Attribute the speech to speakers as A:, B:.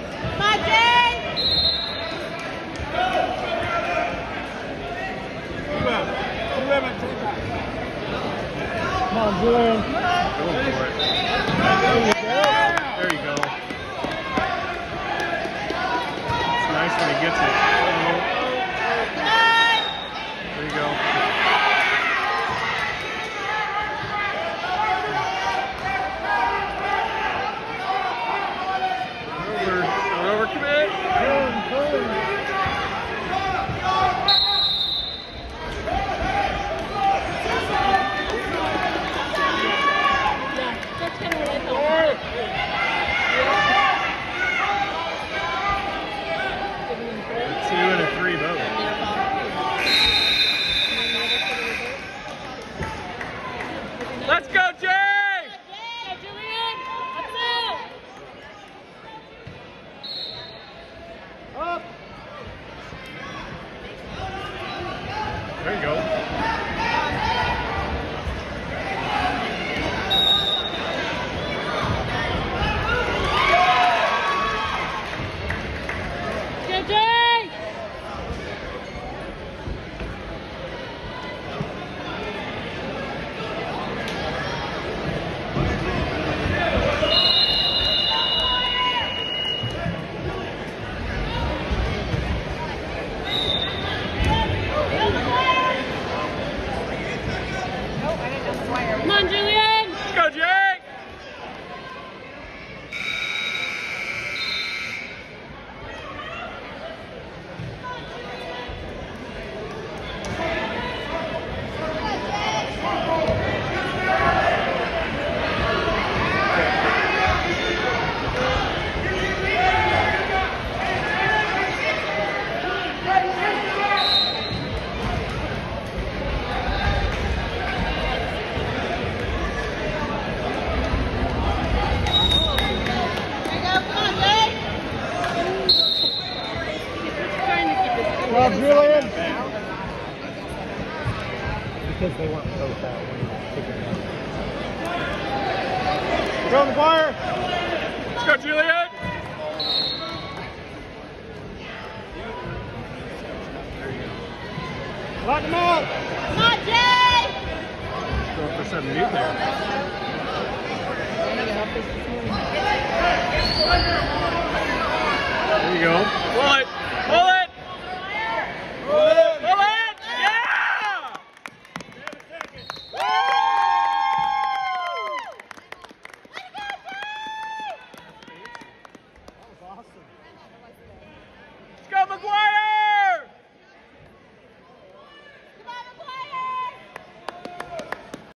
A: Come on, Julian.
B: Go for it. There you go. It's nice when he gets it. There you go. Over, commit. Let's go, Jay!
C: Julian!
A: Up.
B: There you go.
C: Come on, Julian!
B: Let's go, Jake!
A: Well, Julian. Because they weren't both out when you took it down. Go, McGuire.
B: Let's go, Julian!
A: Lock him out.
C: Come on, Jay!
B: Going for some mute there. There you go. What?